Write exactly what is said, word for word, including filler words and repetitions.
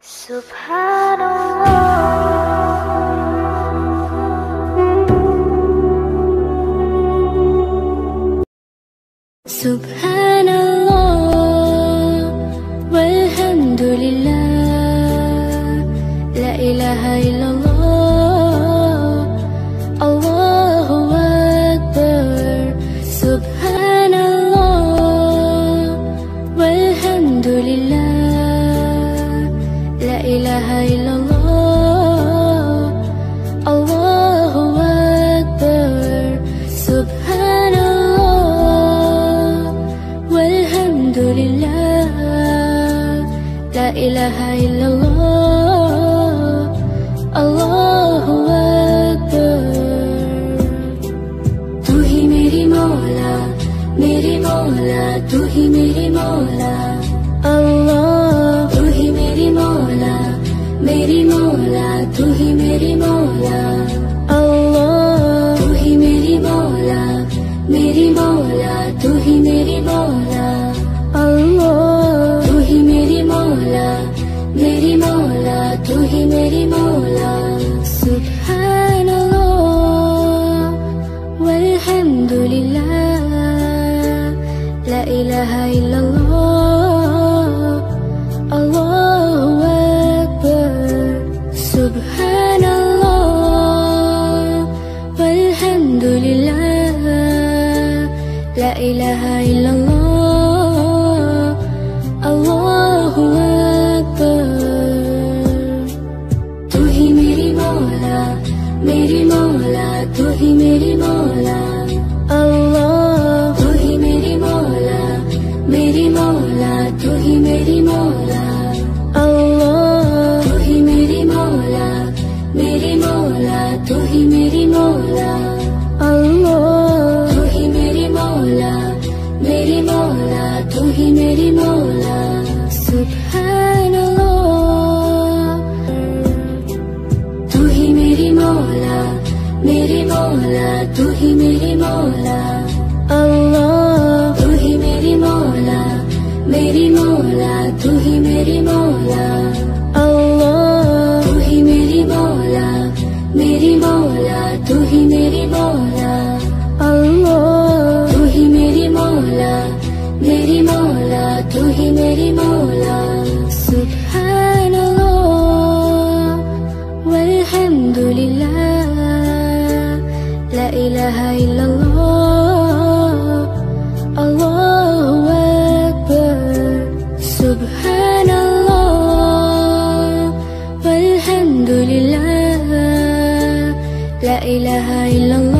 Subhanallah walhamdulillah, la ilaha illallah, Allahu akbar. Subhanallah walhamdulillah, la ilaha illallah, Allahu akbar. Subhanallah walhamdulillah, la ilaha illallah, Allahu akbar. तू ही मेरी मौला, मेरी मौला, तू ही मेरी मौला, अल्लाह। तू ही मेरी मौला, मेरी मौला, तू ही मेरी मौला, अल्लाह। तू ही मेरी मौला, मेरी मौला, तू ही मेरी मौला, अल्लाह। तू ही मेरी मौला, मेरी मौला, तू ही मेरी मौला। Subhanallah walhamdulillah, la ilaha illallah, Allahu akbar. Subhanallah walhamdulillah, la ilaha illallah, Allahu akbar. तू ही मेरी मौला, मेरी मौला, तू ही मेरी मौला, अल्लाह। तू ही मेरी मौला, मेरी मौला, तू ही मेरी मौला, अल्लाह। तू ही मेरी मौला, मेरी मौला, तू ही मेरी मौला, अल्लाह। तू ही मेरी मौला, मेरी मौला, तू ही मेरी मौला। Subhanallah, तू ही मेरी मौला, मेरी मौला, तू ही मेरी मौला, अल्लाह। तू ही मेरी मौला, मेरी मौला, तू ही मेरी मौला, अल्लाह। तू ही मेरी मौला, मेरी मौला, तू ही मेरी मौला, अल्लाह। तू ही मेरी मौला, मेरी मौला, तू ही मेरी मौला। Subhanallah walhamdulillah, la ilaha illallah, Allahu akbar. Subhanallah walhamdulillah, la ilaha illallah.